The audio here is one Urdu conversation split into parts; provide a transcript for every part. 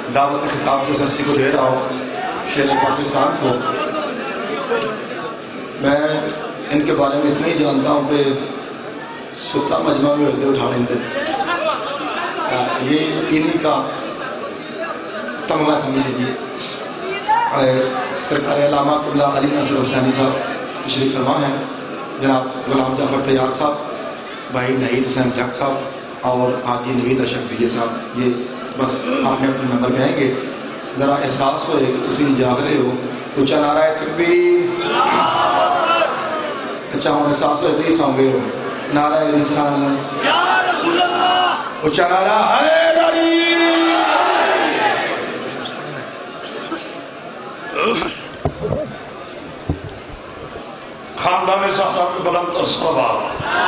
دعوت خطاب کے سستی کو دے رہا ہوں شیر پاکستان کو. میں ان کے بارے میں اتنا ہی جانتا ہوں کہ ستا مجمع میں ہوتے اٹھا لیتے، یہ انہی کا تمغہ سمجھ لیجیے. سرکار علامہ قبلہ علی ناصر حسینی صاحب تشریف فرما ہیں، جناب غلام جعفر طیار صاحب، بھائی نہید حسین جگ صاحب اور حاجی نوید اشرف بھیجے صاحب. یہ بس آپ نے اپنے نمبر کہیں گے، ذرا احساس ہوئے کہ تسی جاگ رہے ہو. اچھا نعرہ تکبیر، اچھا ہوں احساس ہوئے تو ہی سو گئے ہو. نعرہ رسالت، اچھا نعرہ حیدری. خاندان زہرا کے بلند الصلوات.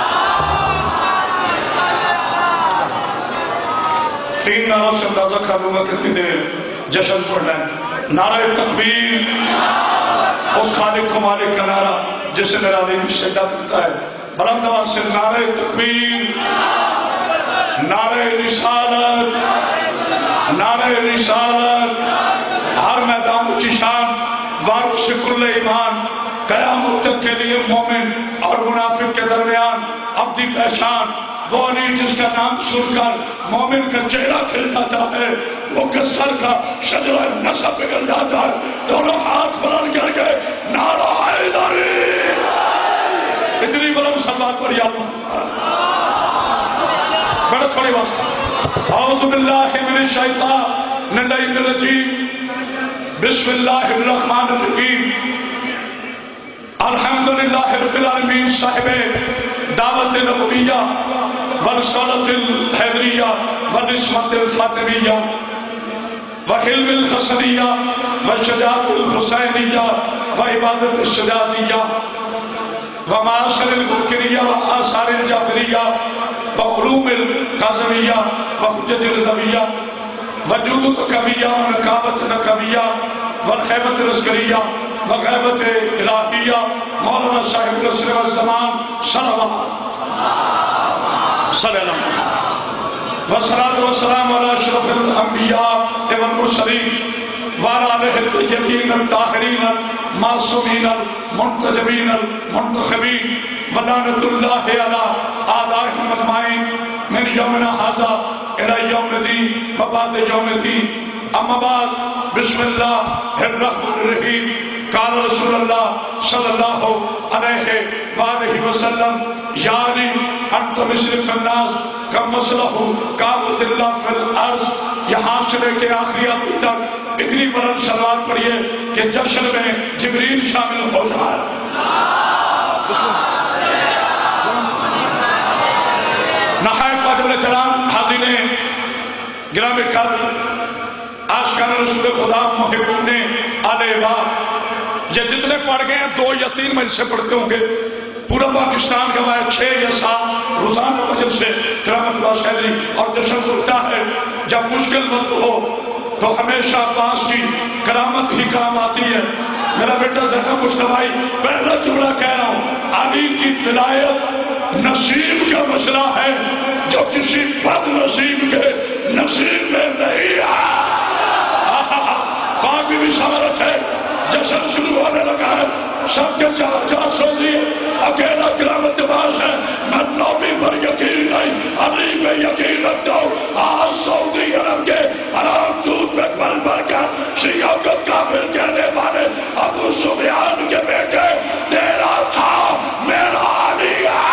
3 نعروں سے اندازہ کر لوں گا کتنی دیر جشن پڑھنا ہے. نعرہ تکبیر اس خالق کو مالک کا نعرہ جسے میرا دین سجدہ کرتا ہے. بلند آواز سے نعرہ تکبیر، نعرہ رسالت، نعرہ رسالت. ہر میدان اونچی شان وارث سے کل ایمان، قیامت تک کے لیے مومن اور منافق کے درمیان اپنی پہچان. وہ نہیں جس کا نام سن کر مومن کا چہرہ کھل جاتا ہے، وہ کسر کا شجرہ نصب پگھل جاتا ہے. دونوں ہاتھ بلند کر کے نعرہ حیدری. اتنی بلند صلوات پر یا اللہ. بڑا تھوڑی واسطہ. اعوذ باللہ من الشیطان الرجیم، بسم اللہ الرحمن الرحیم. الحمدللہ رب العالمین صاحب دعوت نبویہ ورسالت الحیدریہ ورسمت الفاطمیہ وحلم الحسنیہ وشجاعت الحسینیہ وعبادت الشجاعتیہ ومعاشر المنکریہ وآثار الجعفریہ وعلوم القاظمیہ وحجت الرضویہ وجود قویہ ونقابت نقویہ والخیبت العسکریہ وغیبت الہیہ مولانا صاحب العصر والزمان صلوات صلی اللہ علیہ وسلم والسلام علی اشرف الانبیاء والمرسلین وعلی آلہ الطیبین الطاہرین المعصومین المنتجبین المنتخبین ولعنۃ اللہ علی اعدائہم اجمعین من یومنا ھذا الی یوم الدین وبعد یوم الدین. اما بعد، بسم اللہ الرحمن الرحیم. قال رسول اللہ صلی اللہ علیہ وآلہ وسلم یا علی انت مصرف الناس کم مسلح قابت اللہ فی الارض. یہاں سے لے کے آخری آدمی تک اتنی بلند صلوات پڑھیے کہ جشن میں جبریل شامل ہو جائے. نہایت واجب الجلال حاضرین گرامی قدر، عاشقان رسول خدا محبون آلہ واہ، یہ جتنے پڑھ گئے ہیں 2 یا 3 مجلس سے پڑھتے ہوں گے. پورا پاکستان کا وہاں 6 یا 7 روزانہ مجلس سے کرامت اللہ شہری اور جشن ہوتا ہے. جب مشکل وقت ہو تو ہمیشہ پاس کی کرامت ہی کام آتی ہے. میرا بیٹا زہرا مصطفی پہلا جملہ کہہ رہا ہوں، علی کی ولایت نصیب کا مسئلہ ہے جو کسی بد نصیب کے نصیب میں نہیں ہے. باقی بھی سمرت ہے. جشن شروع ہونے لگا ہے. سب کے 4 سو دیے، اکیلا کرامت باز ہے. میں نوبی پر یقین نہیں، علی میں یقین رکھتا ہوں. آج سعودی عرب کے حرام دودھ میں پل بھر کر شیعوں کو کافر کہنے والے ابو سفیان کے بیٹے تیرا تھا میرا علی ہے.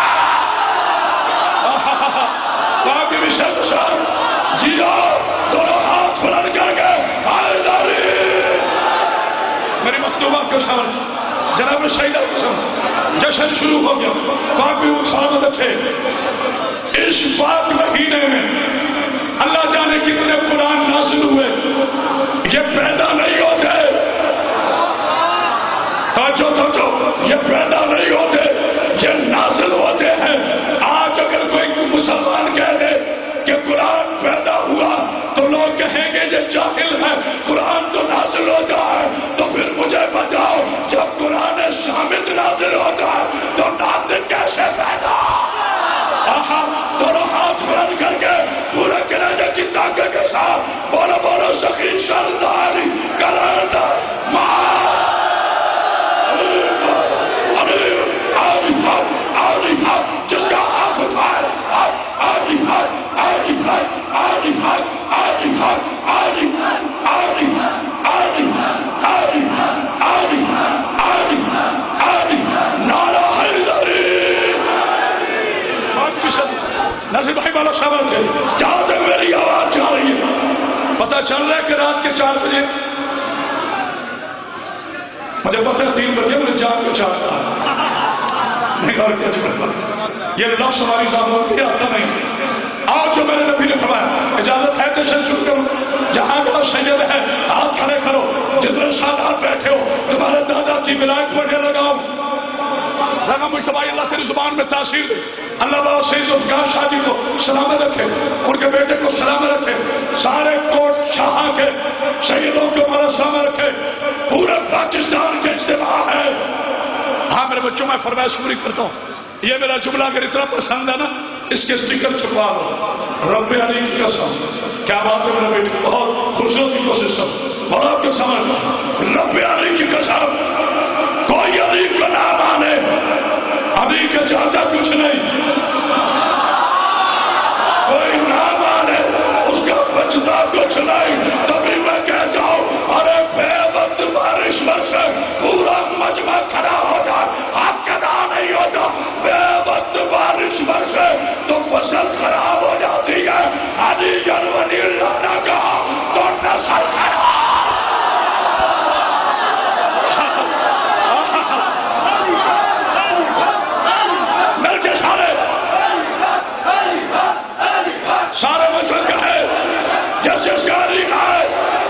باقی بھی سب جیو دونوں ہاتھ بلند کر کے حیدری. میری مخدومات کو سمجھ، جناب سیدہ کو سمجھ. جشن شروع ہو گیا. باقی وہ سلامت رکھے. اس پاک مہینے میں اللہ جانے کتنے قرآن نازل ہوئے. یہ پیدا نہیں ہوتے، توجہ، یہ پیدا نہیں ہوتے، یہ نازل ہوتے ہیں. آج اگر کوئی مسلمان کہہ دے کہ قرآن پیدا ہوا تو لوگ کہیں گے یہ جاہل ہے. قرآن تو نازل ہوتا ہے. تو پھر مجھے بتاؤ، جب قرآن صامت نازل ہوتا ہے تو نازل کیسے پیدا؟ دونوں ہاتھ بلند کر کے پورے کلیجے کی طاقت کے ساتھ بولو بولو سخی ناصر بھائی والا شامل تھے. جہاں تک میری آواز جا رہی ہے پتہ چل رہا ہے کہ رات کے 4 بجے مجھے پتہ ہے 3 بجے مجھے جان کے چاہتا میں کہا کیا چکر یہ لفظ ہماری زبان میں آتا نہیں. آج جو میرے نبی نے فرمایا اجازت ہے تشہد شروع کرو جہاں کا سید ہے ہاتھ کھڑے کرو جتنے ساتھ بیٹھے ہو تمہارے دادا کی ولایت پڑھنے لگاؤ. رہا مجتبائی اللہ تیری زبان میں تاثیر دے. اللہ بابا سید ذوالفقار شاہ جی کو سلامت رکھے ان کے بیٹے کو سلامت رکھے سارے کوٹ شاہ کے سیدوں کو ہمارا سلامت رکھے. پورے پاکستان کے اجتماع ہے. ہاں میرے بچوں میں فرمائش پوری کرتا ہوں. یہ میرا جملہ اگر اتنا پسند ہے نا اس کے اسٹیکر چھپا دو. رب علی کی قسم کیا بات ہے میرے بیٹے بہت خوشیوں کی کوشش بڑا کے سمجھ. رب علی کی قسم کوئی علی کا نام آنے علی کا جاتا کچھ نہیں کوئی نام آنے اس کا بچتا کچھ نہیں. تبھی میں کہتا ہوں ارے بے وقت بارش میں سے پورا مجمع کھڑا ہو جائے حق ادا نہیں ہوتا. بے وقت بارش میں سے تو فصل خراب ہو جاتی ہے. علی ولی اللہ نے کہا تو نسل خراب. سارے مجھے کہے جس گاڑی ہے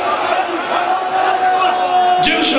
جس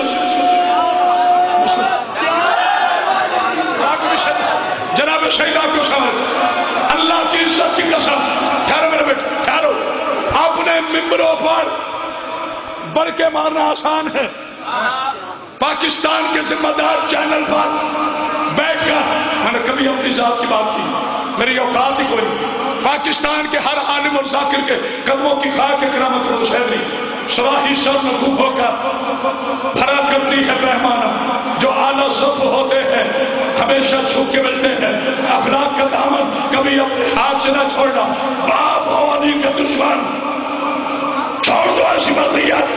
جناب شہیدہ کو سمجھ اللہ کی عزت کی قسم. ٹھہرو میرے بیٹے ٹھہرو. اپنے ممبروں پر بڑھ کے مارنا آسان ہے. پاکستان کے ذمہ دار چینل پر بیٹھ کر میں نے کبھی اپنی ذات کی بات کی میری اوقات ہی کوئی نہیں. پاکستان کے ہر عالم اور ذاکر کے قدموں کی خاک کرامت کو شہری سواہی سر مخوب ہو کر بھرا کرتی ہے پیمانہ. جو اعلیٰ صف ہوتے ہیں ہمیشہ چھپ کے ملتے ہیں. اخلاق کا دامن کبھی اپنے ہاتھ سے نہ چھوڑنا. باپ ہو علی کا دشمن چھوڑ دو ایسی مردیت.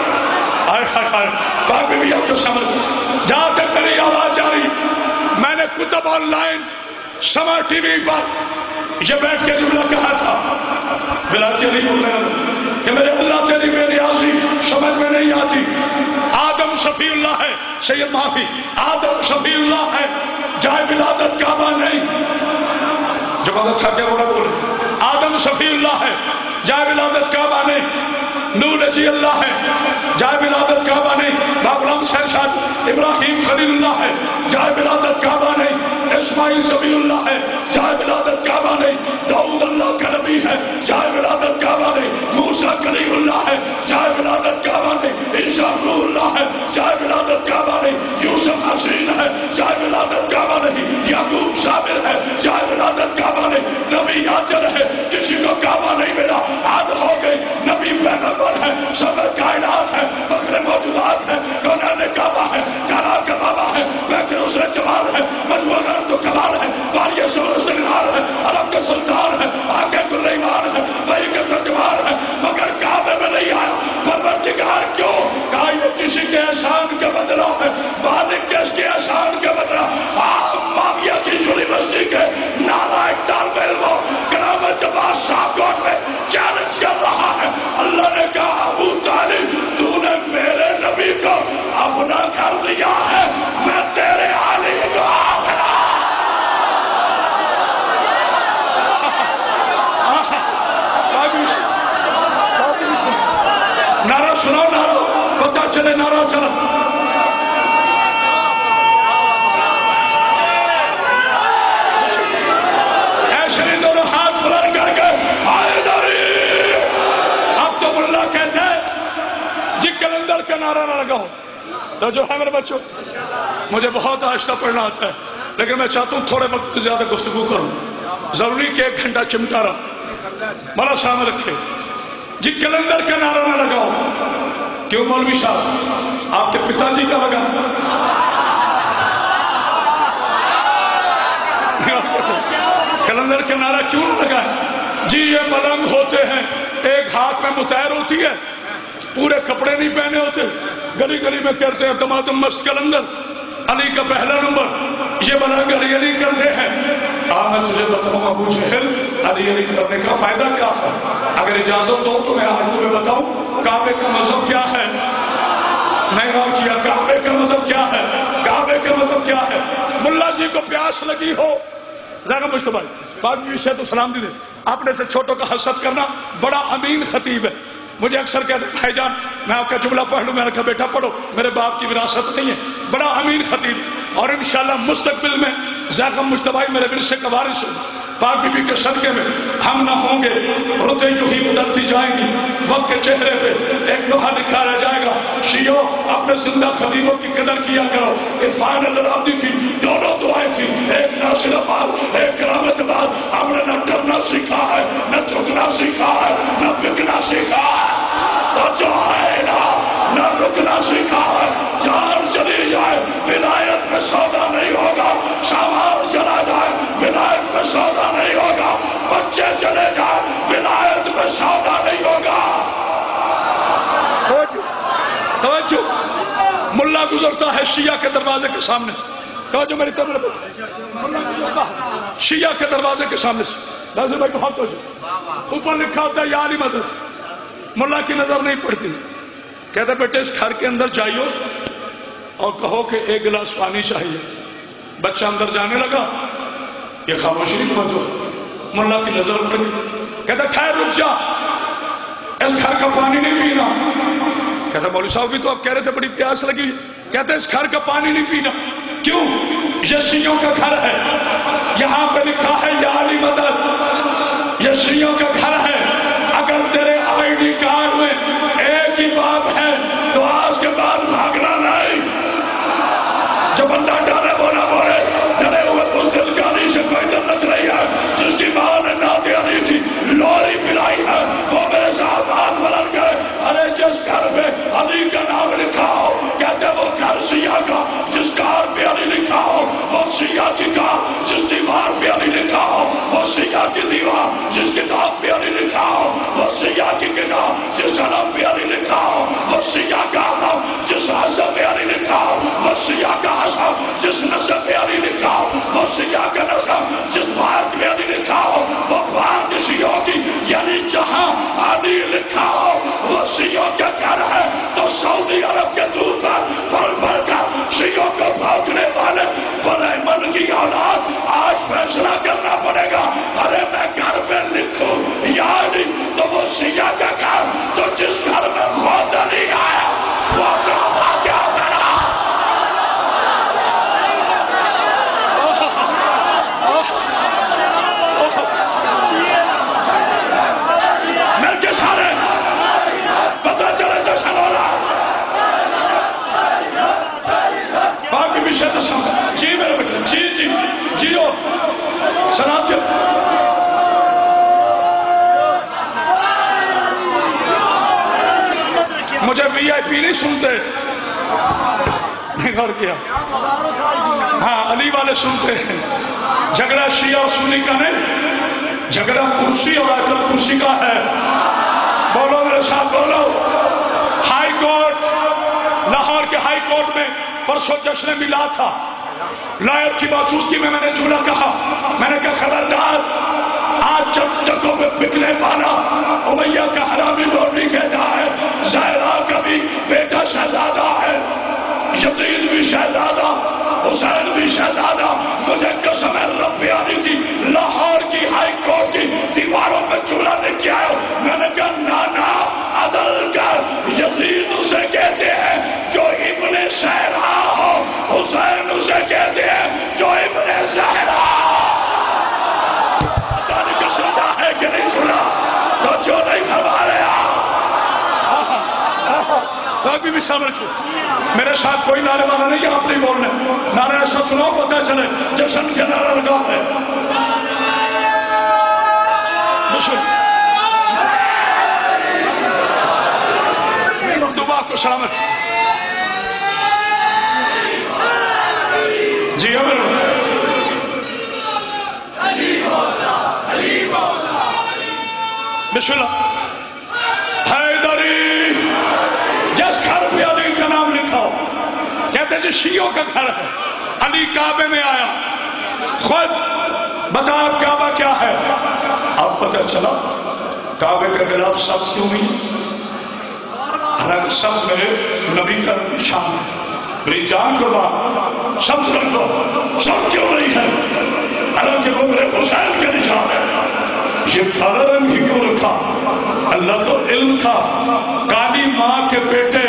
باپ بھی اب تو سمجھ جہاں تک میری آواز آ رہی میں نے کتب آن لائن سما ٹی وی پر یہ بیٹھ کے جملہ کہا تھا ولایت علی بولنے کہ میرے اللہ تیری بے نیازی سمجھ میں نہیں آتی. آدم شفیع اللہ ہے سید معافی آدم شفیع اللہ ہے جائے ولادت کعبہ نہیں. جو بات تھا کیا بولے آدم شفیع اللہ ہے جائے ولادت کعبہ نہیں. نور جی اللہ ہے جائے ولادت کعبہ نہیں. بابلام شہشاد ابراہیم خلیل اللہ ہے جائے ولادت کعبہ نہیں. اسماعیل سبیل اللہ ہے جائے ولادت کعبہ نہیں. داؤد اللہ کا نبی ہے جائے ولادت کعبہ نہیں. موسیٰ کلیم اللہ ہے جائے ولادت کعبہ نہیں. عیسیٰ روح اللہ ہے جائے ولادت کعبہ نہیں. یوسف حسین ہے جائے ولادت کعبہ نہیں. یعقوب صابر ہے جائے ولادت کعبہ نہیں. نبی یاجر ہے کسی کو کعبہ نہیں ملا عاد ہو گئی. نبی پیغمبر ہے سب کائنات ہے فخر موجودات ہے کونین کعبہ ہے کانا کا بابا ہے بیت اسرے جمال ہے مجموعہ غرب تو کمال ہے واریہ سور سنگار ہے عرب کا سلطان ہے آگے کل ایمان ہے وہی کا ترجمان ہے مگر کعبے میں نہیں آیا. پروردگار کیوں کہا یہ کسی کے احسان کا بدلہ ہے مالک کے اس کے احسان کا بدلہ. معاویہ کی یونیورسٹی کے نالائق طالب علموں کرامت جباس شاہکوٹ میں چیلنج کر رہا ہے. اللہ نے کہا ابو طالب تو نے میرے نبی کو اپنا گھر دیا ہے میں تیرے علی کو نعرہ سناؤ نعرہ پتہ چلے نعرہ چلا. ایسے ہی دونوں ہاتھ بلند کر کے آئے داری. اب تو ملا کہتے ہیں جی کلندر کا نعرہ نہ لگاؤ. تو جو ہے میرے بچوں مجھے بہت آہستہ پڑھنا آتا ہے لیکن میں چاہتا ہوں تھوڑے وقت زیادہ گفتگو کروں. ضروری کہ 1 گھنٹہ چمٹا رہا بڑا سامنے رکھے. جی کلندر کا نعرہ نہ لگاؤ. کیوں مولوی صاحب آپ کے پتا جی کا لگا کلندر کا نعرہ کیوں نہ لگا؟ جی یہ ملنگ ہوتے ہیں रात में मुतैर होती है, पूरे कपड़े नहीं पहने होते, गली गली में कहते हैं दमादम मस्त कलंदर, अली का पहला नंबर, ये बना गली अली करते हैं। मैं तुझे बताऊं अबू जहल, अली अली करने का फायदा क्या है? अगर इजाजत दो तो मैं आज तुम्हें बताऊं काबे का मजहब क्या है। नहीं गौर किया, काबे का मजहब क्या है? काबे का मजहब क्या है? मुल्ला जी को प्यास लगी हो, ज़रा मुश्तबा पाक विषय तो सलाम दी दे, आपने से छोटों का हसद करना, बड़ा अमीन खतीब है। मुझे अक्सर कहते भाईजान मैं आपका जुमला पढ़ लूं, मैंने कहा बेटा पढ़ो, मेरे बाप की विरासत नहीं है, बड़ा अमीन खतीब। और इंशाल्लाह मुस्तकबिल में ज़ाकम मुश्तबाई मेरे विरसे का वारिस हो, पाक बीबी के सदके में हम न होंगे, रुते यूं ही बदलती जाएंगी, वक्त के चेहरे पे एक लोहा लिखा रह जाएगा। शियो अपने जिंदा खतीबों की कदर किया करो। इरफान अल-रादी की दोनों दुआएं थी, एक नासिराबाद एक करामतबाद। हमने न डरना सीखा है, न झुकना सीखा है, न बिकना सीखा है, तो जो है ना न रुकना सीखा है। जान चली जाए विलायत में सौदा नहीं होगा, सामान चला जाए विलायत में सौदा नहीं होगा, बच्चे चले जाए विलायत में सौदा नहीं होगा। तवज्जो, मुल्ला गुजरता है शिया के दरवाजे के सामने, तवज्जो मेरी तरफ, मुल्ला गुजरता है शिया के दरवाजे के सामने से, नाज़िर भाई बहुत तवज्जो, ऊपर लिखा होता है या अली मदद, मुल्ला की नजर नहीं पड़ती, कहते बेटे इस घर के अंदर जाइयो और कहो कि एक गिलास पानी चाहिए। बच्चा अंदर जाने लगा, ये खामोशी समझो, मुल्ला की नजर पड़ गई, कहता ठहर रुक जा, इस घर का पानी नहीं पीना। कहता मौलवी साहब भी तो आप कह रहे थे बड़ी प्यास लगी, कहते इस घर का पानी नहीं पीना। क्यों? ये शियों का घर है, यहां पे लिखा है या अली मदद, ये शियों का घर है। अगर तेरे आईडी कार्ड में एक ही बात है तो आज के बाद भागना नहीं। जो बंदा डरे बोला बोले, डरे हुए मुस्लिम गाली से कोई डर लग रही है, जिसकी मां ने नाते अली थी लोरी पिलाई है, वो मेरे साथ हाथ मलक गए। अरे जिस घर में अली का नाम लिखा हो, कहते वो घर शिया का, जिस कार पे अली लिखा हो वो शिया की कार, जिस दीवार पे अली लिखा हो वो शिया की दीवार, जिस किताब पे अली लिखा हो वो शिया की किताब, जिस अलम पे अली लिखा हो वो शिया का अलम, जिस हसब पे अली लिखा हो वो शिया का हसब, जिस नसब पे अली लिखा हो वो शिया का नसब, जिस भाग पे अली लिखा हो वो भाग शियों की, यानी जहां अली लिखा हो वो शियों का घर है। तो सऊदी अरब के दूर पर पल पल कर शियों को भौंकने वाले बड़े मन की औलाद आज फैसला करना पड़ेगा। अरे मैं घर पे लिखूं या नहीं, तो वो शिया का घर, तो जिस घर में खुद अली आया वो ड्रामा क्या बना। मिलके सारे पता चले जश्न हो रहा बाकी विषय तो समझ। जी मेरे बेटे, जी जी जियो सलाम जी। मुझे वीआईपी नहीं सुनते, गौर किया, हाँ अली वाले सुनते हैं। झगड़ा शिया और सुन्नी का नहीं, झगड़ा कुर्सी और आयतल कुर्सी का है। बोलो मेरे साथ बोलो। हाई कोर्ट, लाहौर के हाई कोर्ट में परसों जश्न मिलाद था, लॉयर की मौजूदगी में मैंने जुमला कहा, मैंने कहा खबरदार, आज जब जगहों पे बिकने वाला उमैया का हरामी लोटी कहता है, ज़हरा का भी बेटा शहजादा है, यजीद भी शहजादा, हुसैन भी शहजादा। मुझे कसम है रब्बे आली की, लाहौर की हाई कोर्ट की दीवारों में चूल्हा लेके आयो। मैंने कहा नाना अदल कर, यजीद उसे कहते हैं जो इब्ने ज़हरा हो, हुसैन उसे कहते हैं जो इब्ने ज़हरा। है कि नहीं सुना? तो जो नहीं फरमा रहे अभी भी शामिल किया। मेरे साथ कोई नारे वाला नहीं, आप नहीं बोलने, नारे ऐसा सुनाओ पता चले जश्न के नारा लगा है। मखदूबा को सलामत जी। बिस्मिल्लाह। جو شیعوں کا گھر ہے. علی کعبے میں آیا, خود بتا کعبہ کیا ہے. اب پتہ چلا کعبے کے خلاف سبز کیوں نہیں؟ حالانکہ سبز میرے نبی کا نشان ہے. میری جان کو بات سبز رکھ دو, سب کیوں نہیں ہے؟ حالانکہ وہ میرے حسین کے نشان ہے. یہ کالا رنگ ہی کیوں رکھا؟ اللہ کو علم تھا. کالی ماں کے بیٹے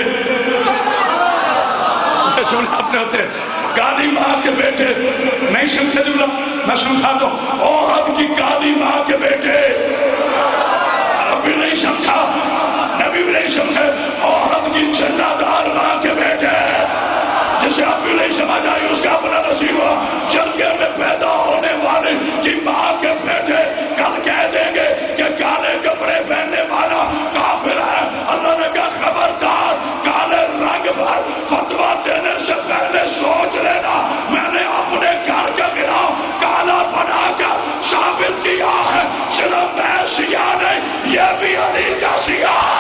اپنے ہوتے, کالی ماں کے بیٹے نہیں سنتے جملہ, میں سنتا تو عہد کی کالی ماں کے بیٹے. ابھی نہیں سمجھا, نبی بھی نہیں سمجھے. عہد کی جھنڈا دار ماں کے بیٹے, جسے ابھی نہیں سمجھ آئی اس کا اپنا نصیب ہوا. جرگے میں پیدا ہونے والے کی ماں کے بیٹے کل کہہ دیں گے کہ کالے کپڑے پہننے والا کافر ہے. اللہ نے کہا خبردار, کالے رنگ پر فتویٰ دینے سے پہلے سوچ لینا. میں نے اپنے گھر کے خلاف کالا بنا کر ثابت کیا ہے. صرف میں سیاہ نہیں, یہ بھی علی کا سیاہ.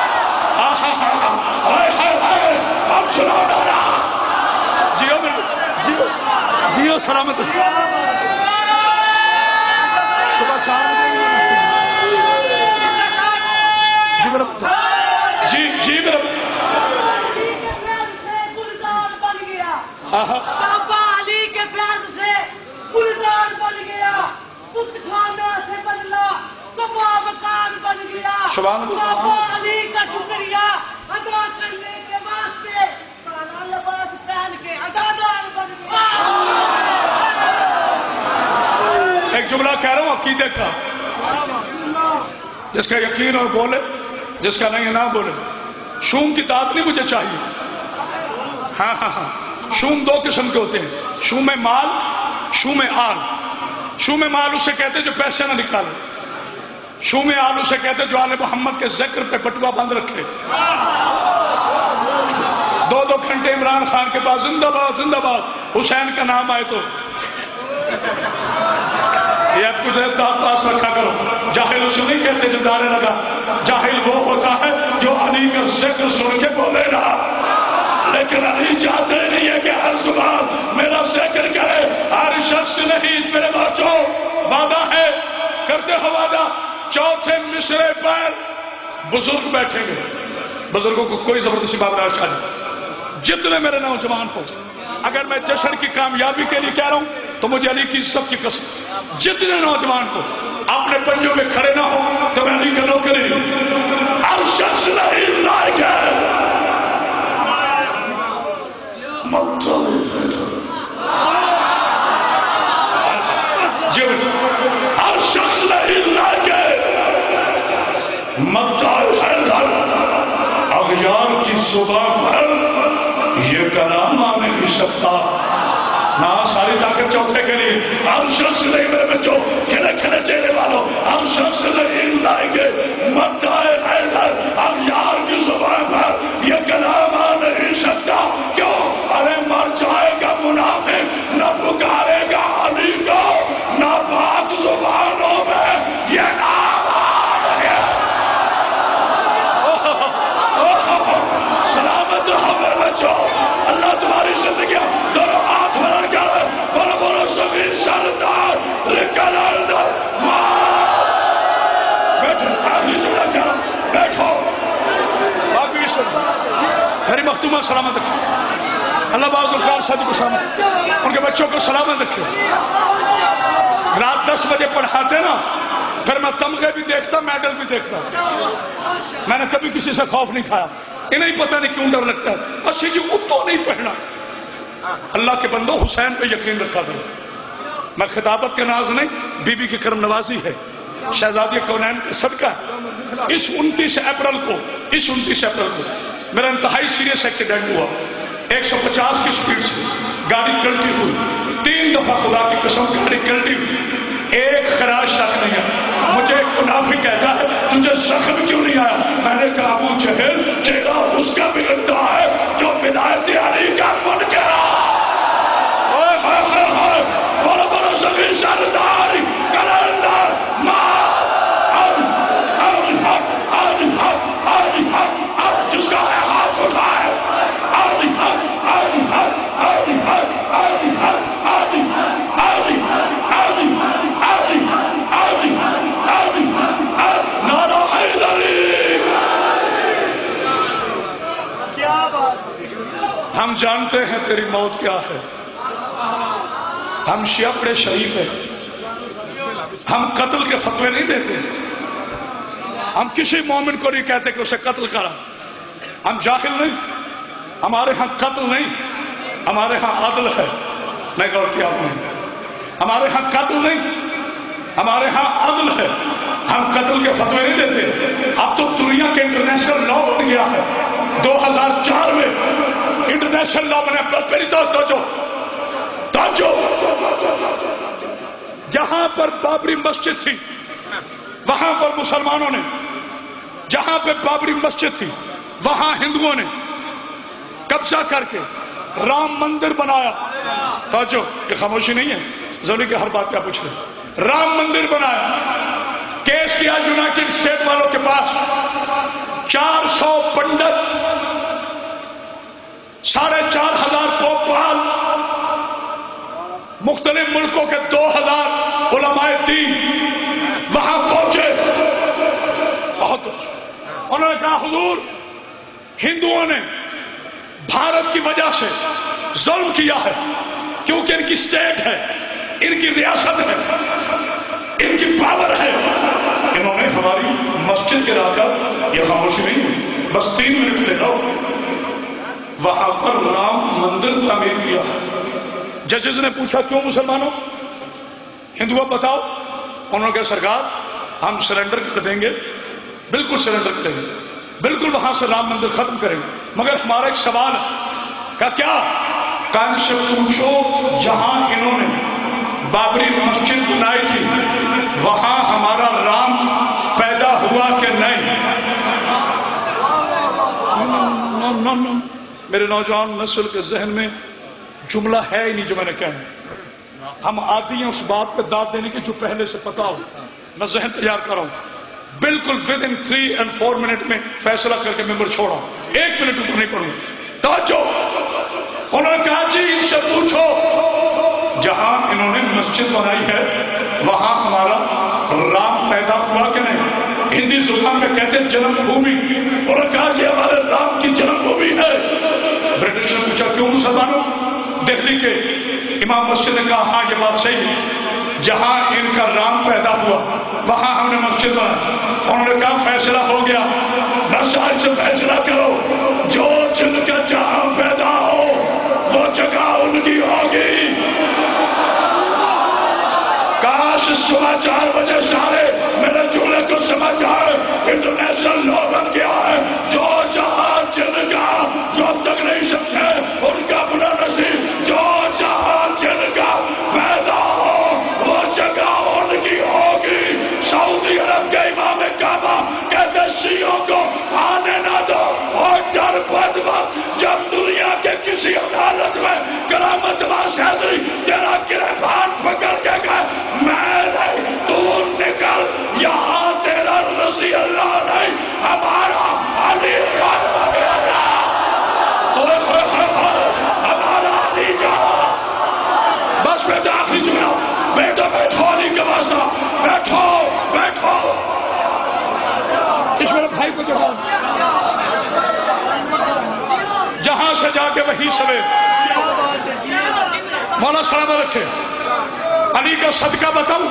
اب سنو ڈالا جیو میں جیو سلامت. صبح 4 جی جی میرا بابا علی کے فیض سے گلزار بن گیا, بت خانہ سے بدلا کباب کان بن گیا. بابا علی کا شکریہ ادا کرنے کے واسطے کالا لباس پہن کے ادادار بن گیا. ایک جملہ کہہ رہا ہوں عقیدے کا, جس کا یقین اور بولے, جس کا نہیں نہ بولے. شوم کی داد نہیں مجھے چاہیے. ہاں ہاں ہاں, شوم 2 قسم کے ہوتے ہیں, شوم مال, شوم آل. شوم مال اسے کہتے جو پیسے نہ نکالے. شوم آل اسے کہتے جو آل محمد کے ذکر پہ بٹوا بند رکھے. 2 گھنٹے عمران خان کے پاس زندہ باد زندہ باد, حسین کا نام آئے تو یہ تجھے پاس رکھا کرو. جاہل اسے نہیں کہتے جو دارے لگا, جاہل وہ ہوتا ہے جو علی کا ذکر سن کے بولے نا. لیکن علی چاہتے نہیں ہے کہ ہر زبان میرا ذکر کرے, ہر شخص نہیں. میرے بچوں وعدہ ہے, کرتے ہو وعدہ, 4تھے مصرے پر بزرگ بیٹھیں گے. بزرگوں کو کوئی زبردستی بات نہ آ جائے. جتنے میرے نوجوان ہو, اگر میں جشن کی کامیابی کے لیے کہہ رہا ہوں تو مجھے علی کی سب کی قسم, جتنے نوجوان کو اپنے پنجوں میں کھڑے نہ ہو تو میں علی کا نوکری. ہر شخص نہیں لائق ہے. ہر شخص نہیں لائق ہے. مقدار حیدر اغیار کی زبان پر یہ کلام آ نہیں سکتا. نہ ساری طاقت چوتھے کے لیے. ہر شخص نہیں میرے بچوں, کھلے کھلے چہرے والوں, ہر شخص نہیں لائیں گے. مدعا حیدر اغیار کی زبان پر یہ کلام آ نہیں سکتا. کیوں؟ ارے مر جائے گا منافق, نہ پکارے گا علی کو, نہ پاک زبانوں میں یہ نام آ رہے. سلامت رہو میرے بچوں, اللہ تمہاری زندگیاں دونوں ہاتھ بلند کرے. بولو بولو سبھی سردار کلندر ماس. بیٹھو, آخری جملہ کیا, بیٹھو. باقی میری مختومہ سلامت رکھے. اللہ باز الخار صاحب کو سلامت, ان کے بچوں کو سلامت رکھے. رات 10 بجے پڑھاتے نا, پھر میں تمغے بھی دیکھتا, میڈل بھی دیکھتا. میں نے کبھی کسی سے خوف نہیں کھایا. انہیں پتہ نہیں کیوں ڈر لگتا ہے. اچھی جی اتو نہیں پڑھنا. اللہ کے بندو حسین پہ یقین رکھا کرو. میں خطابت کے ناز نہیں, بی بی کی کرم نوازی ہے, شہزادی کونین کا صدقہ ہے. اس 29 اپریل کو میرا انتہائی سیریس ایکسیڈنٹ ہوا. 150 کی سپیڈ سے گاڑی کلٹی ہوئی. 3 دفعہ خدا کی قسم گاڑی کلٹی ہوئی. ایک خراش تک نہیں ہے. مجھے ایک منافق کہتا ہے تجھے زخم کیوں نہیں آیا. میں نے کہا ابو جہل, چہرہ اس کا بگڑتا ہے جو ولایت علی کا من گیا. بولو بولو سبھی سردار کلندر ماس. جس کا ہے ہاتھ اٹھائے. ہم جانتے ہیں تیری موت کیا ہے. ہم شیعہ بڑے شریف ہیں, ہم قتل کے فتوے نہیں دیتے, ہم کسی مومن کو نہیں کہتے کہ اسے قتل کرا. ہم جاہل نہیں, ہمارے ہاں قتل نہیں, ہمارے ہاں عدل ہے. میں غور کیا آپ نے, ہمارے ہاں قتل نہیں, ہمارے ہاں عدل ہے. ہم قتل کے فتوے نہیں دیتے. اب تو دنیا کے انٹرنیشنل لا بن گیا ہے. 2004 میں انٹرنیشنل لا بنے. میری توجہ, جہاں پر بابری مسجد تھی وہاں پر مسلمانوں نے, جہاں پہ بابری مسجد تھی وہاں ہندوؤں نے قبضہ کر کے رام مندر بنایا. توجہ, یہ خاموشی نہیں ہے, ضروری کہ ہر بات پہ آپ پوچھ رہے. رام مندر بنایا, کیس کیا یونائٹڈ اسٹیٹ والوں کے پاس. 400 پنڈت, 4,500 پوپال, مختلف ملکوں کے 2,000 علماء دین وہاں پہنچے. بہت انہوں نے کہا حضور ہندوؤں نے بھارت کی وجہ سے ظلم کیا ہے, کیونکہ ان کی اسٹیٹ ہے, ان کی ریاست ہے, ان کی پاور ہے. انہوں نے ہماری مسجد گرا کر, یہ خاموشی نہیں ہوئی, بس 3 منٹ لے لو, وہاں پر رام مندر تعمیر کیا. ججز نے پوچھا کیوں مسلمانوں, ہندوؤں بتاؤ. انہوں نے کہا سرکار ہم سرنڈر کر دیں گے, بالکل سرنڈر کریں گے, بالکل وہاں سے رام مندر ختم کریں گے, مگر ہمارا ایک سوال ہے. کہا کیا؟ کان سے پوچھو جہاں انہوں نے بابری مسجد بنائی تھی وہاں ہمارا رام پیدا ہوا کہ نہیں؟ میرے نوجوان نسل کے ذہن میں جملہ ہے ہی نہیں جو میں نے کہا. ہم آتی ہیں اس بات پہ داد دینے کی جو پہلے سے پتا ہو. میں ذہن تیار کر رہا ہوں, بالکل ود ان 3 and 4 منٹ میں فیصلہ کر کے ممبر چھوڑا. 1 منٹ اوپر نہیں پڑھوں. توجہ, انہوں نے کہا جی ان سے پوچھو جہاں انہوں نے مسجد بنائی ہے وہاں ہمارا رام پیدا ہوا کہ نہیں؟ ہندی زبان میں کہتے ہیں جنم بھومی. انہوں نے کہا جی ہمارے رام کی جنم بھومی ہے. برٹش نے پوچھا کیوں مسلمانوں؟ دہلی کے امام مسجد نے کہا ہاں یہ بات صحیح ہے, جہاں ان کا رام پیدا ہوا وہاں ہم نے مسجد بنائی. انہوں نے کہا فیصلہ ہو گیا, بس آج سے فیصلہ کرو جو جن کا جہاں پیدا ہو وہ جگہ ان کی ہوگی. کاش صبح 4 بجے سارے میرے چولہے کو سمجھ جائے انٹرنیشنل لا بن گیا ہے. جو جہاں جن کا جو اب تک نہیں سمجھے ان کا اپنا نصیب, جو جہاں جن کا پیدا ہو وہ جگہ ان کی ہوگی. سعودی عرب کے امام کعبہ کہتے شیعوں کو آنے نہ دو, اور ڈر بد وقت جب دنیا کے کسی عدالت میں کرامت بادشاہی تیرا گرفان پکڑ کے گئے میں نہیں تو نکل, یہاں تیرا رضی اللہ نہیں ہمارا علی ہمارا علی جا. بس بیٹا آخری چنا, بیٹا بیٹھو علی کے واسطہ, بیٹھو بیٹھو. اس میرے بھائی کو جہاں سے جا کے وہی سوے مولا سلامت رکھے. علی کا صدقہ بتاؤں,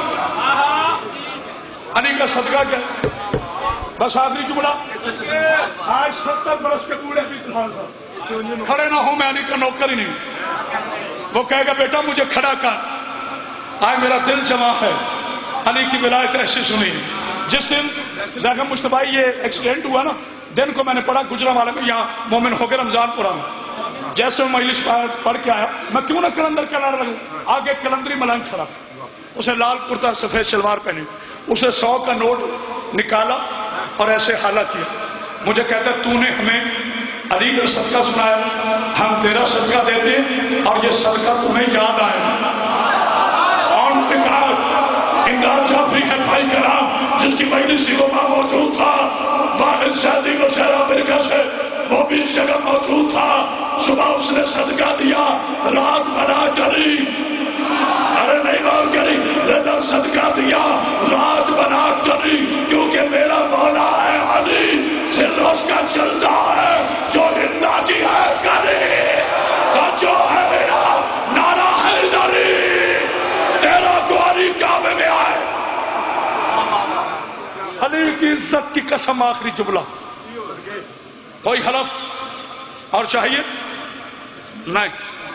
علی کا صدقہ کیا؟ بس آخری جملہ, آج 70 برس کے بوڑھے بھی کھڑے نہ ہوں, میں علی کا نوکر ہی نہیں. وہ کہے گا بیٹا مجھے کھڑا کر, آج میرا دل جمع ہے. علی کی ولایت ایسی سنی. جس دن زاغم مشتبائی یہ ایکسیڈنٹ ہوا نا, دن کو میں نے پڑھا گجرانوالے میں, یہاں مومن ہو کے رمضان پورا میں جیسے میں مجلس پڑھ کے آیا, میں کیوں نہ کلندر کا نعرہ لگوں. آگے کلندری ملنگ کھڑا, اسے لال کرتا سفید شلوار پہنی, اسے 100 کا نوٹ نکالا اور ایسے حالہ کیا. مجھے کہتا ہے تو نے ہمیں علی کا صدقہ سنایا, ہم تیرا صدقہ دیتے اور یہ صدقہ تمہیں یاد آئے. اور امداد جعفری ہے بھائی کرام جس کی مجلس کو میں موجود تھا, واحد شادی کو شہر امریکہ سے وہ بھی اس جگہ موجود تھا. صبح اس نے صدقہ دیا, رات بنا کری, ارے نہیں بات کری, لیکن صدقہ دیا رات بنا کری, کیونکہ میرا مولا ہے علی, سر اس کا چلتا ہے جو ہندا کی ہے کری. کی عزت کی قسم آخری جملہ. کوئی حلف اور چاہیے نہیں.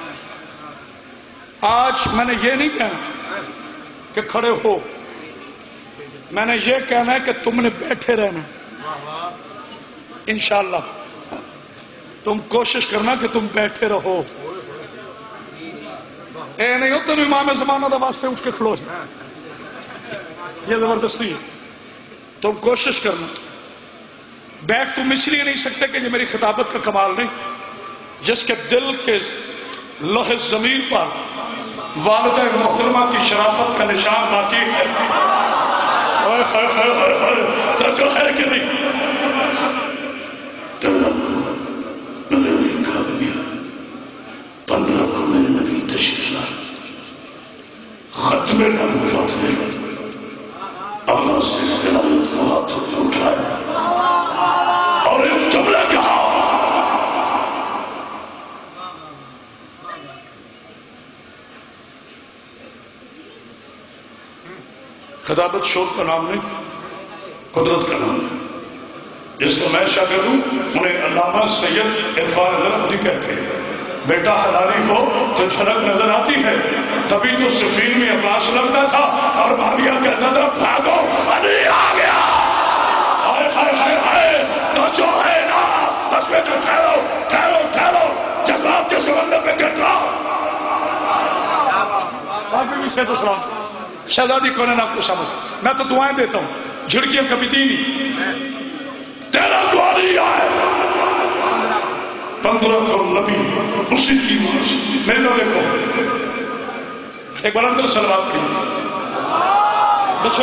آج میں نے یہ نہیں کہنا کہ کھڑے ہو، میں نے یہ کہنا ہے کہ تم نے بیٹھے رہنا. انشاءاللہ تم کوشش کرنا کہ تم بیٹھے رہو. اے نہیں ہو تم امام زمانہ دا واسطے اٹھ کے کھلو جائے، یہ زبردستی ہے. تم کوشش کرنا. بیٹھ تم اس لیے نہیں سکتے کہ یہ میری خطابت کا کمال نہیں. جس کے دل کے لوح زمین پر والدہ محترمہ کی شرافت کا نشان باقی ہے، توجہ ہے کہ نہیں؟ میں نے لکھا دیا 15 کو میرے نبی تشریف لائے، ختم نبوت میں اللہ سے ولایت کو ہاتھوں میں اٹھایا اور ایک جملہ کہا، خطابت شوق کا نام نہیں، قدرت کا نام ہے. جس کو میں شاگرد ہوں انہیں علامہ سید عرفان الحدی کہتے ہیں. بیٹا حلالی ہو تو جھلک نظر آتی ہے، تبھی تو صفین میں عباس لگتا تھا اور معاویہ کہتا تھا بھاگو علی آ گیا. ہائے ہائے ہائے ہائے، تو جو ہے نا بس میں جو ٹھہرو ٹھہرو ٹھہرو، جذبات کے سمندر پہ گر جاؤ. باقی بھی سے تو سلام شہزادی کون ہے نا آپ کو سمجھ، میں تو دعائیں دیتا ہوں، جھڑکیاں کبھی دی نہیں. تیرا دعا نہیں آئے 15 کو نبی اسی کی میرے لوگ دیکھو ایک بار اندر سلوات کی بس.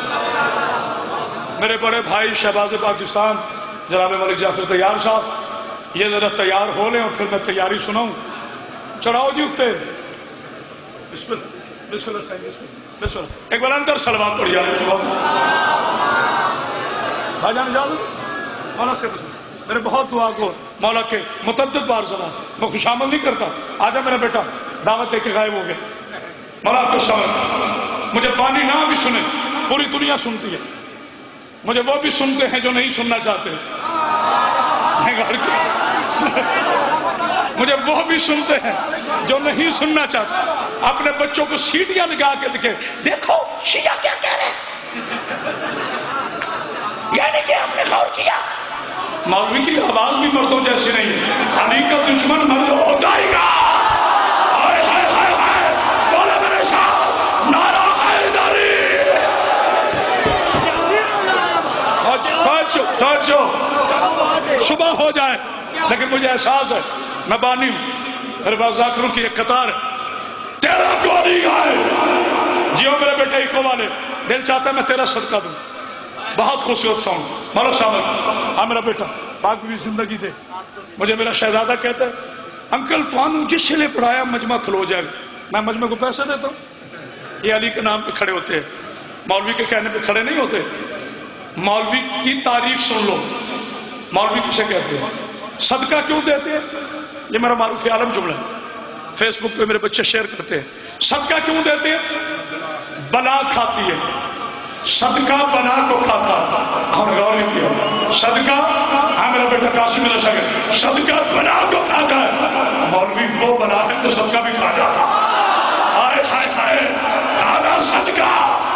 میرے بڑے بھائی شہباز پاکستان جناب ملک جعفر طیار صاحب، یہ ذرا تیار ہو لیں اور پھر میں تیاری سناؤں. چڑھاؤ جی اٹھتے بسم اللہ بسم اللہ بسم اللہ. ایک بار اندر سلوات پڑھ جانے بھائی جان جاؤ مولا سے میرے بہت دعا کو مولا کے متعدد بار سنا. میں خوشامد نہیں کرتا، آجا میرا بیٹا دعوت دے کے غائب ہو گیا. مولا آپ کو سمجھ، مجھے پانی نہ بھی سنے پوری دنیا سنتی ہے، مجھے وہ بھی سنتے ہیں جو نہیں سننا چاہتے. مجھے وہ بھی سنتے ہیں جو نہیں سننا چاہتے. اپنے بچوں کو سیٹیاں لگا کے دکھے، دیکھو شیعہ کیا کہہ رہے ہیں، یعنی کہ ہم نے غور کیا مولوی کی آواز بھی مردوں جیسی نہیں ہے. علی کا دشمن مرد ہوتا ہی گا. ہائے ہائے ہائے ہائے، بولے میرے شاہ نعرہ حیدری. توجہ صبح ہو جائے لیکن مجھے احساس ہے میں بانی ہوں. میرے پاس ذاکروں کی ایک قطار ہے. تیرا کو نہیں آئے جیو میرے بیٹے ایکو والے، دل چاہتا ہے میں تیرا صدقہ دوں. بہت خوبصورت سانگ مولو صاحب. ہاں میرا بیٹا پاک بھی زندگی دے. مجھے میرا شہزادہ کہتا ہے انکل تو جس سے پڑھایا مجمع کھلو جائے گا. میں مجمع کو پیسے دیتا ہوں. یہ علی کے نام پہ کھڑے ہوتے ہیں، مولوی کے کہنے پہ کھڑے نہیں ہوتے. مولوی کی تعریف سن لو. مولوی کسے کہتے ہیں؟ صدقہ کیوں دیتے ہیں؟ یہ میرا معروف عالم جملہ ہے، فیس بک پہ میرے بچے شیئر کرتے ہیں. صدقہ کیوں دیتے ہیں؟ بلا کھاتی ہے. صدقہ بنا کو کھاتا. ہم نے غور نہیں کیا. صدقہ ہاں میرا بیٹا قاسم میرا شاگرد، صدقہ بنا کو کھاتا ہے. مولوی وہ بنا ہے تو صدقہ بھی کھا جاتا. ہائے ہائے ہائے، کھانا صدقہ،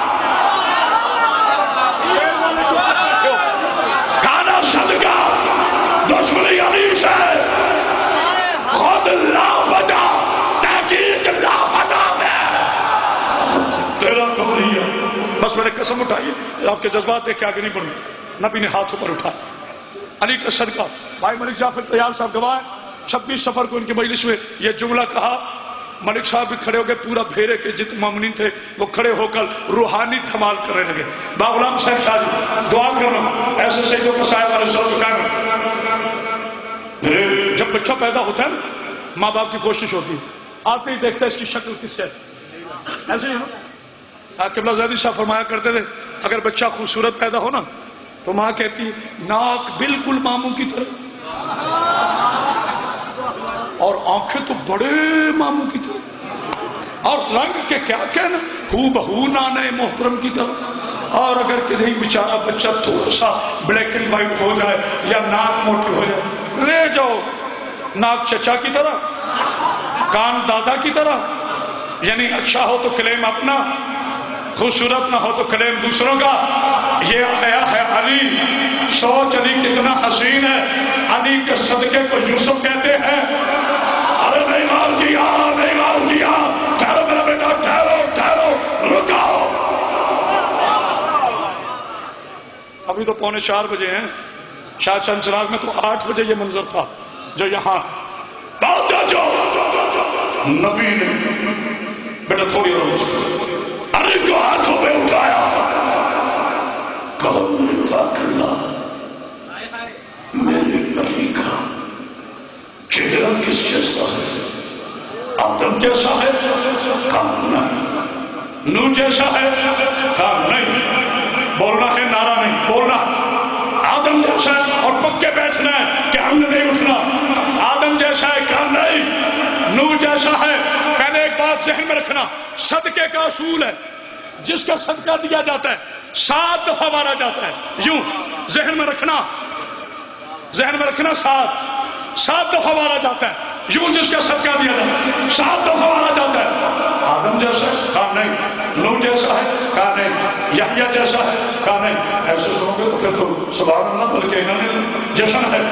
کھانا صدقہ. دشمنی علی سے خود لا بجا تحقیق لا فضا میں تیرا قبریہ. بس میں نے قسم اٹھائی آپ کے جذبات دیکھ کے آگے نہیں بڑھوں. نبی نے ہاتھوں پر اٹھا علی کا صدقہ. بھائی ملک جعفر طیار صاحب گواہ 26 سفر کو ان کی مجلس میں یہ جملہ کہا. ملک صاحب بھی کھڑے ہو گئے، پورا بھیرے کے جتنے مومنین تھے وہ کھڑے ہو کر روحانی دھمال کرنے لگے. باغلام صاحب شاہ دعا کرنا ایسے سیدوں کو صاحب علیہ السلام. جب بچہ پیدا ہوتا ہے ماں باپ کی کوشش ہوتی ہے، آتے ہی دیکھتا ہے اس کی شکل کس سے ایسے ہی نا. قبلہ زیدی صاحب فرمایا کرتے تھے اگر بچہ خوبصورت پیدا ہو نا تو ماں کہتی ہے ناک بالکل ماموں کی طرح اور آنکھیں تو بڑے ماموں کی طرح اور رنگ کے کیا کہنا ہو بہو نانے محترم کی طرح. اور اگر کہیں بیچارہ بچہ تھوڑا سا بلیک اینڈ وائٹ ہو جائے یا ناک موٹی ہو جائے، لے جاؤ، ناک چچا کی طرح، کان دادا کی طرح، یعنی اچھا ہو تو کلیم اپنا، خوبصورت نہ ہو تو کلیم دوسروں کا. یہ آیا ہے علی. سوچ علی کتنا حسین ہے. علی کے صدقے کو یوسف کہتے ہیں. ارے نہیں مال کیا، نہیں مال کیا، ٹھہرو میرا بیٹا، ٹھہرو ٹھہرو، رکاؤ. ابھی تو 3:45 بجے ہیں، شاید چند چراغ میں تو 8 بجے یہ منظر تھا جو یہاں نبی نے بیٹا تھوڑی اور علی کو ہاتھوں پہ اٹھایا، کہا میرے نبی کا چہرہ کس جیسا ہے؟ آدم جیسا ہے؟ کہا نہیں. نوح جیسا ہے؟ کہا نہیں. بولنا ہے، نعرہ نہیں بولنا. آدم جیسا ہے اور پکے بیٹھنا ہے کہ ہم نے نہیں اٹھنا. آدم جیسا ہے؟ کہا نہیں. نوح جیسا ہے؟ پہلے ایک بات ذہن میں رکھنا، صدقے کا اصول ہے جس کا صدقہ دیا جاتا ہے 7 دفعہ مارا جاتا ہے. یوں ذہن میں رکھنا، ذہن میں رکھنا، 7 دفعہ مارا جاتا ہے. یوں جس کا صدقہ دیا جاتا ہے 7 دفعہ مارا جاتا ہے. آدم جیسا ہے؟ کہا نہیں. نوح جیسا ہے؟ کہا نہیں. یحییٰ جیسا ہے؟ کہا نہیں. ایسے سنو گے تو پھر تو سبحان اللہ بلکہ انہوں نے جشن ہے.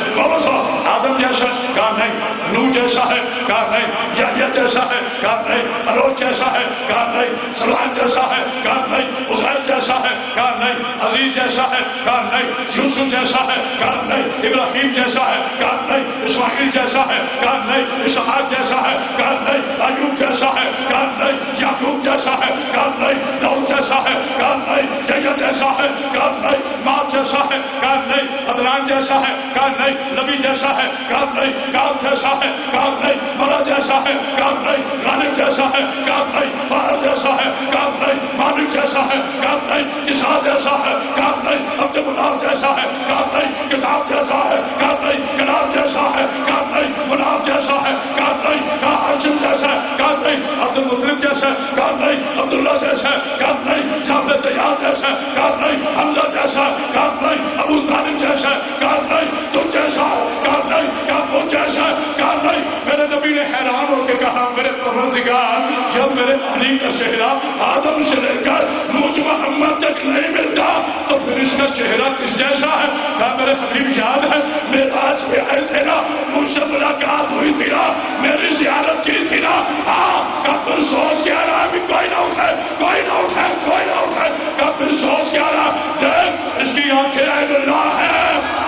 آدم جیسا ہے؟ کہا نہیں. نوح جیسا ہے؟ کہا نہیں. یحییٰ جیسا ہے؟ کہا نہیں. اروج جیسا ہے؟ کہا نہیں. سلیمان جیسا ہے؟ کہا نہیں. عزیر جیسا ہے؟ کہا نہیں. عزیز جیسا ہے؟ کہا نہیں. یوسف جیسا ہے؟ کہا نہیں. ابراہیم جیسا ہے؟ کہا نہیں. اسماعیل جیسا ہے؟ کہا نہیں. اسحاق جیسا ہے؟ کہا نہیں. ایوب جیسا ہے؟ کہا نہیں. یعقوب جیسا ہے؟ کہا نہیں. داؤد جیسا ہے؟ کہا نہیں. یحییٰ جیسا ہے؟ کہا نہیں. مات جیسا ہے؟ کہا نہیں. عدنان جیسا ہے؟ کہا نہیں. نبی جیسا ہے؟ کہا نہیں. کعب جیسا ہے؟ کہا نہیں. مرہ جیسا ہے؟ کہا نہیں. غالب جیسا ہے؟ کہا نہیں. فارغ جیسا ہے؟ کہا نہیں. مالک جیسا ہے؟ کہا نہیں. کسا جیسا ہے؟ کہا نہیں. عبد المناف جیسا ہے؟ کہا نہیں. کساب جیسا ہے؟ کہا نہیں. کناب جیسا ہے؟ کہا نہیں. مناف جیسا ہے؟ کہا نہیں. کہا ہاشم جیسا ہے؟ کہا نہیں. عبد المطلب جیسا ہے؟ کہا نہیں. عبداللہ جیسا ہے؟ کہا نہیں. جعفر طیار جیسا ہے؟ کہا نہیں. حمزہ جیسا ہے؟ کہا نہیں. ابو طالب جیسا ہے؟ کہا نہیں. تم جیسا ہے؟ کہا نہیں. کہا وہ جیسا ہے؟ کہا نہیں. میرے نبی نے حیران ہو کے کہا میرے پروردگار جب میرے علی کا چہرہ آدم سے لے کر مجھ محمد تک نہیں ملتا تو پھر اس کا چہرہ کس جیسا ہے؟ کہا میرے حبیب یاد ہے معراج پہ آئے تھے نا، مجھ سے ملاقات ہوئی تھی نا، میری زیارت کی تھی نا. ہاں کہا پھر سوچ کے آ رہا بھی کوئی نہ اٹھائے، کوئی نہ اٹھائے، کوئی نہ اٹھائے. کہا پھر سوچ کے آ رہا دیکھ اس کی آنکھیں عین اللہ ہے.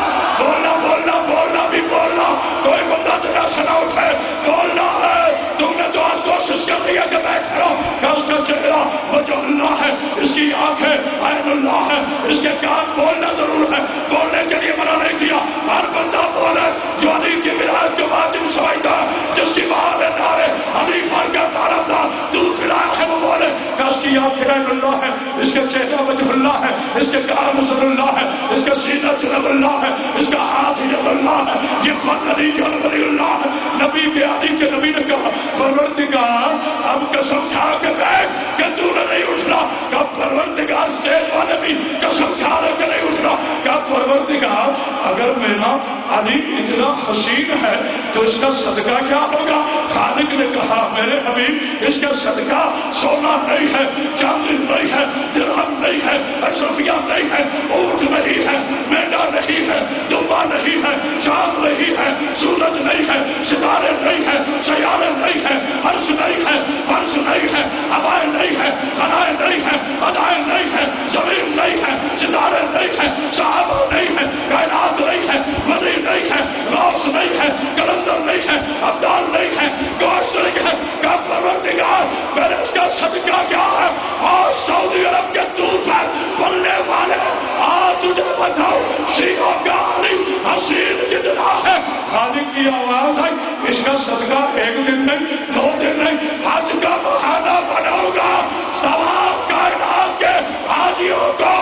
بولنا بولنا بولنا بھی بولنا، کوئی بندہ تیرا سنا اٹھائے بولنا ہے. تم نے تو آج کوشش کر دیا کہ بیٹھے رہو. کہ اس کا چہرہ وجہ اللہ ہے، اس کی آنکھیں عین اللہ ہے، اس کے کان بولنا ضرور ہے، بولنے کے لیے منع نہیں کیا. ہر بندہ بولے جو علی کی ولایت کے واجب سمجھتا ہے، جس کی بات ہے نعرے علی پر کا تعلق تھا دودھ پلایا ہے وہ بولے کہ اس کی آنکھیں عین اللہ ہے، اس کے چہرہ وجہ اللہ ہے، اس کے کان نظر اللہ ہے، اس کا سینہ چلب اللہ ہے، اس کا ہاتھ ید اللہ ہے. یہ خود علی کا ولی اللہ ہے. نبی کے علی کے نبی نے کہا پروردگار اب قسم کھا کے بیٹھ کہ تو نے نہیں اٹھنا. کہ پروردگار اسٹیج والے بھی قسم کھا لے کہ نہیں اٹھنا. کہ پروردگار اگر میرا علی اتنا حسین ہے تو اس کا صدقہ کیا ہوگا؟ خالق نے کہا میرے حبیب اس کا صدقہ سونا نہیں ہے، چاندی نہیں ہے، درہم نہیں ہے، اشرفیہ نہیں ہے، اونٹ نہیں ہے، مینڈا نہیں ہے، دمبا نہیں ہے، چاند نہیں ہے، سورج نہیں ہے، ستارے نہیں ہے، سیارے نہیں ہے، عرش نہیں ہے، فرش نہیں ہے، ہوائیں نہیں ہے، خلائیں نہیں ہے، ادائیں نہیں ہے، زمین نہیں ہے، ستارے نہیں ہے، صحابہ نہیں ہے، کائنات نہیں ہے، ولی نہیں ہے، غوث نہیں ہے، کلندر نہیں ہے، ابدال نہیں ہے، گوشت نہیں ہے. کہ پروردگار میرے اس کا صدقہ کیا ہے؟ اور سعودی عرب کے دودھ پر پلنے والے تجھے بتاؤ سینوں کا علی حسین کتنا ہے. خالق کی آواز ہے اس کا صدقہ 1 دن نہیں، 2 دن نہیں، حج کا بہانہ بناؤں گا تمام کائنات کے حاجیوں کو